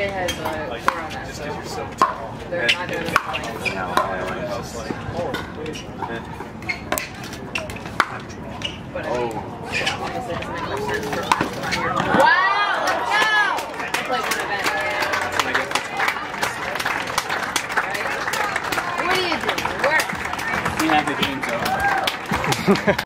PGA has Corona, so they're not doing the points. But I mean, obviously it doesn't make much sense for us to not hear. Wow, let's go! I played one event. Right? What are you doing? Work. We have the game over.